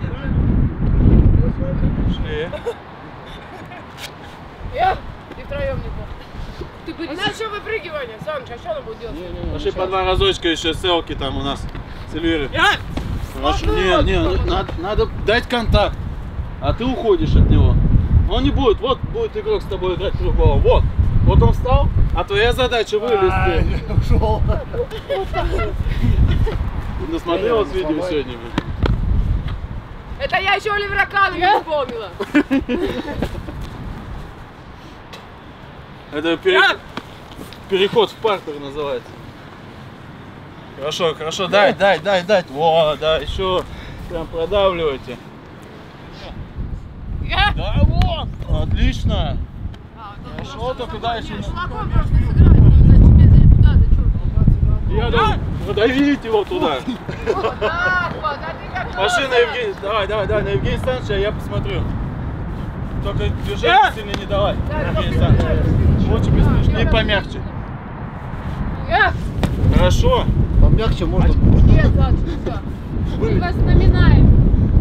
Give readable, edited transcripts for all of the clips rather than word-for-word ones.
Шли. И втроем не помню. У нас еще выпрыгивание, Саныч, а что она будет делать? Пошли по два разочка еще селки там у нас с Эльвирой. Хорошо, надо дать контакт, а ты уходишь от него. Он не будет, вот будет игрок с тобой играть в голову. Вот он встал, а твоя задача вылезти. Ушел. Ты насмотрелась видео сегодня? Это я еще Оливера Кана не вспомнила. Это переход в партер называется. Хорошо, хорошо, дай. Во, да, еще прям продавливайте. Да, вот, отлично. Хорошо, только дальше. Кулаком просто сыграть, но за тебе туда, за что? Я думаю, продавите его туда. Вот так вот, а ты как Пошли на Евгения, давай, на Евгения Станча, я посмотрю. Только движение сильно не давай, Евгений Станча. Очень беспечно, и помягче. Хорошо. Помягче можно. Нет, Саша, Мы вас номинаем.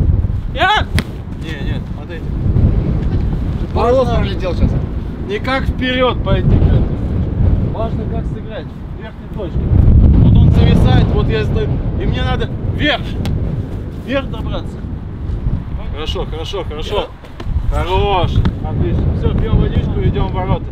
Нет, смотрите. Паровоз пролетел сейчас. Не как вперед пойти. Важно как сыграть. В верхней точке. Вот он зависает, вот я стою. И мне надо вверх. Вверх добраться. Хорошо. Хорош. Отлично. Все, пьем водичку и идем в ворота.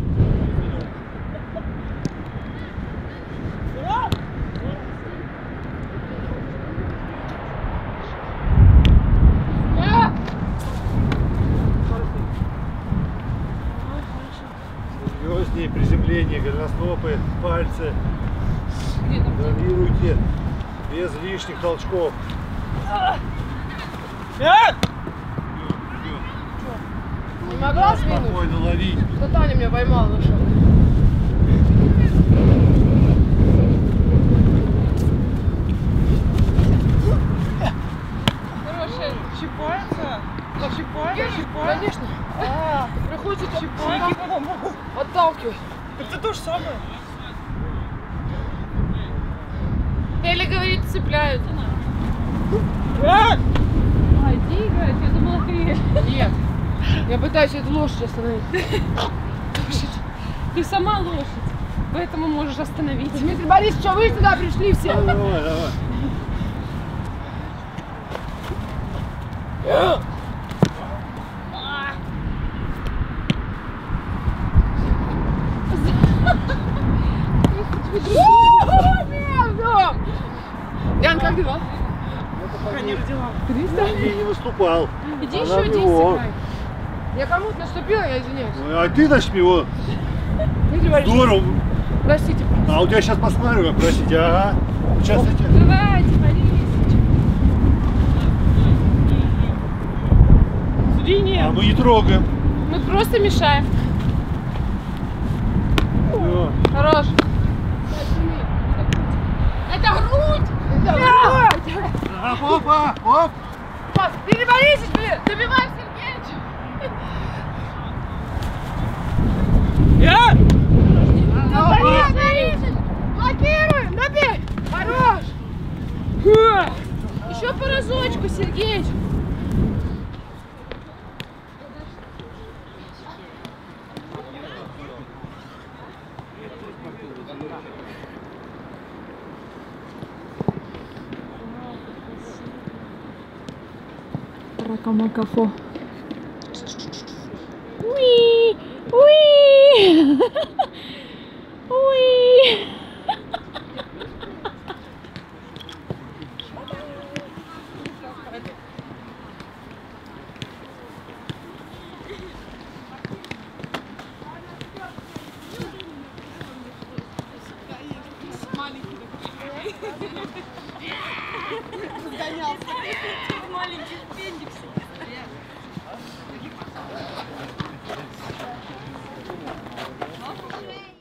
Серьезнее приземление, голеностопы, пальцы. Контролируйте без лишних толчков. не могла свинуть? Спокойно ловить. Что Таня меня поймала, нашел. Хорошая. Щипается? Щипается? Конечно. Приходится отталкивать. Это то же самое. Или говорит, цепляют. Иди играть, я думала ты. Нет. Я пытаюсь эту лошадь остановить. Ты сама лошадь, поэтому можешь остановить. Дмитрий Борисович, что вы сюда пришли все? Давай. Ян, как дела? Пока не родила. Я не выступал. Иди Она еще в здесь него. сыграй. Я кому-то наступила, я извиняюсь. А ты начни его. Дмитрий Борисович, Здорово. простите. А у тебя сейчас посмотрю, как простите. Ага. Сейчас эти. Давайте, Борисович. Судьи нет. А мы не трогаем. Мы просто мешаем. Всё. Хорош. Это грудь! Оп. Дмитрий Борисович, блин! Добивай Сергеевич! Борисович! Блокируем! Добей! Хорош! Еще по разочку, Сергеич! Ракамакафо. Уи! Уи! Уи! Маленький феникс.